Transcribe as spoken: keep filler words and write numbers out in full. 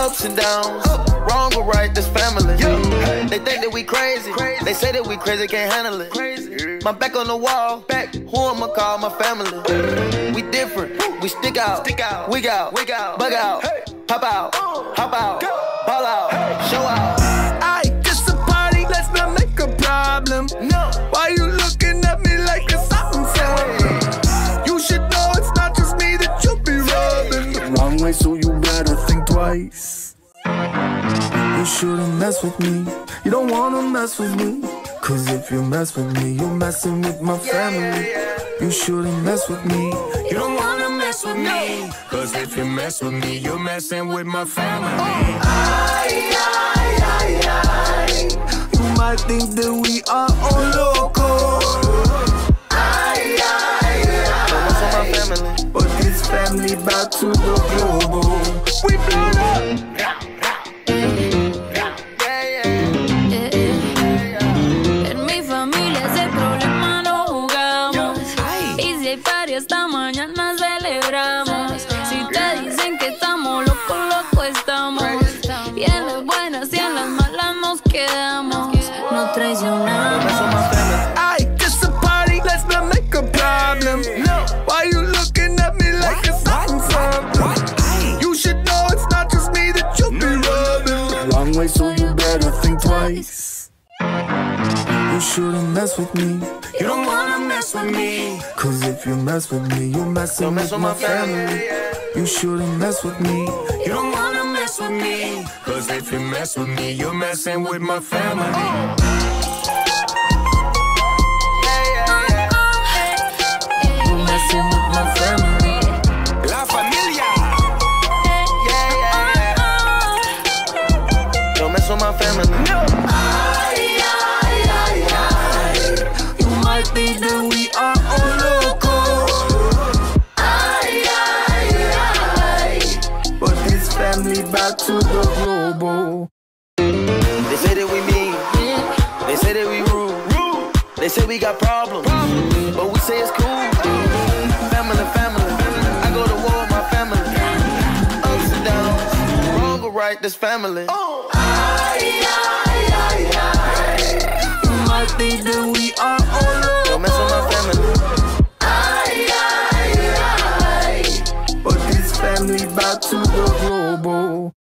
Ups and downs, wrong or right, this family. They think that we crazy, they say that we crazy, can't handle it. My back on the wall, back. Who I'ma call my family? We different, we stick out, stick out, wig out, wig out, bug out, pop out, hop out, ball out, show out. Aight, just a party, let's not make a problem. No, why you looking at me like it's something sad? You should know it's not just me that you be rubbing the wrong way, so you better think twice. You shouldn't mess with me, you don't wanna mess with me. Cause if you mess with me, you're messing with my family. You shouldn't mess with me, you don't wanna mess with me. Cause if you mess with me, you're messing with my family. Ay, ay, ay, ay. You might think that we are all loco. Ay, ay, ay. Family. But this family back to the global. We blown up. Esta mañana celebramos. Si te dicen que estamos locos, locos estamos. Y en las buenas y en las malas nos quedamos. No traicionamos. Ay, just a party, let's not make a problem. Why you looking at me like it's something something? You should know it's not just me that you be rubbing the wrong way, so you better think twice. You shouldn't mess with me, you don't wanna mess with me. Cause if you mess with me, you're messing with my family. You shouldn't mess with me, you don't wanna mess with me. Cause if you mess with me, you're messing with my family. You're messing with my family. La familia. Yeah, yeah, yeah. Don't mess with my family. No. I think that we are all loco. Ay, ay, ay. But this family back to the global. They say that we mean, they say that we rude, they say we got problems, but we say it's cool. Family, family, I go to war with my family. Ups and downs, wrong or right, this family. Ay, ay, ay, ay. You might think that we are all loco. Don't mess with my family. Ay, ay, ay. But this family back to the global.